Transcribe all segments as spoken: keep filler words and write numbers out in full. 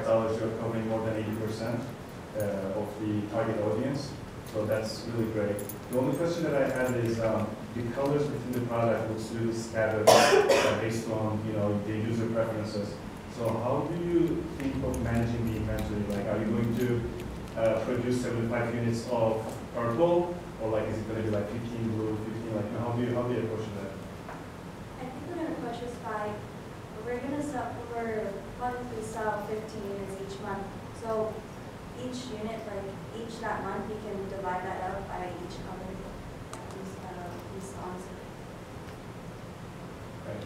dollars, you're covering more than eighty percent uh, of the target audience. So that's really great. The only question that I had is um, the colors within the product looks really scattered uh, based on, you know, the user preferences. So how do you think of managing the inventory? Like, are you going to uh, produce seventy-five units of purple, or like is it going to be like fifteen blue, fifteen? Like, how do you how do you approach that? I think we're going to approach this by we're going to sell we're probably sell fifteen units each month. So each unit, like each that month, we can divide that out by each color that we uh, we sponsor. Right.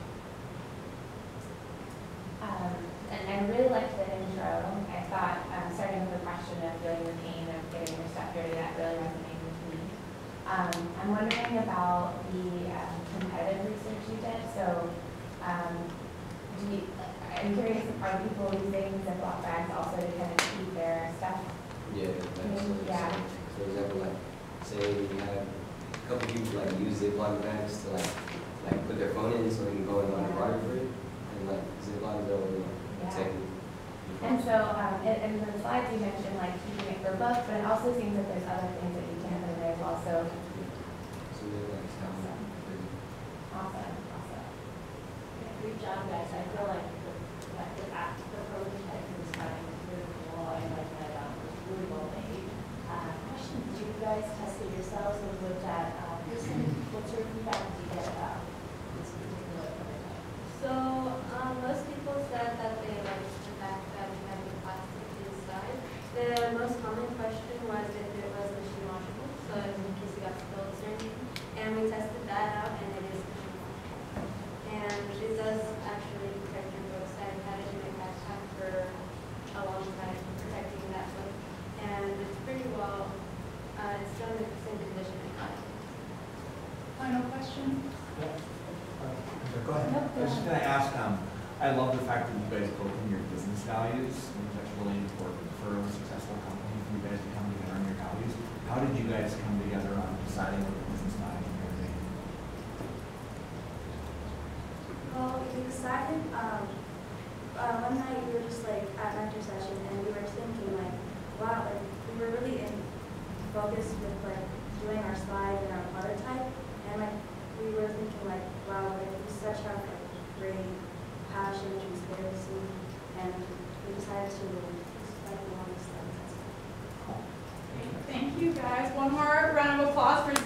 Um, and I really liked the intro. I thought, um, starting with the question of feeling the pain of getting your stuff dirty, that really resonated with me. Um, I'm wondering about the um, competitive research you did. So, um, do you, I'm curious, are people using Ziploc bags also to kind of keep their stuff? Yeah, absolutely. Yeah. For example, like, say you have a couple people like use Ziploc bags to like, like put their phone in so they can go and run a water for it. Like Ziploc will, you know, protect you. And so, um, in, in the slides you mentioned like keeping it for books, but it also seems that there's other things that you can put in there as well. So, So they're like stuff. awesome, awesome. Great job, guys. I feel like the like the app, the prototype was kind of really cool. I like that. Um, it was really well made. Uh, question: did you guys test it yourselves and looked at uh, this? What sort of feedback did you get about this particular prototype? So um, most people said that they liked the fact that we had the plastic inside. The most common question was if it was machine washable, so in case it got spilled or anything. And we tested that out, and it is machine washable. And it does actually protect your books. I've had it in my backpack for a long time, protecting that book. And it's pretty well, uh, it's still in the same condition I got it. Final question? Yeah. Uh, Go ahead. Nope, I was just going to ask, um, I love the fact that you guys broke in your business values. I think that's really important for a successful company for you guys to come together on your values. How did you guys come together on deciding what the business values and everything? Well, we decided um, uh, one night we were just like at mentor session, and we were thinking like, wow, like we were really in focus with like doing our slides and our prototype, and like we were thinking like, wow, like we such have like great passion and transparency, and we decided to like one of these things. Thank you guys. One more round of applause for